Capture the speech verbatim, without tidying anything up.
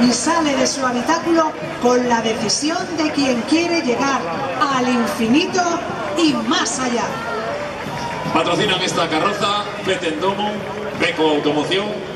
y sale de su habitáculo con la decisión de quien quiere llegar al infinito y más allá. Patrocinan esta carroza Betendomo, Beco Automoción,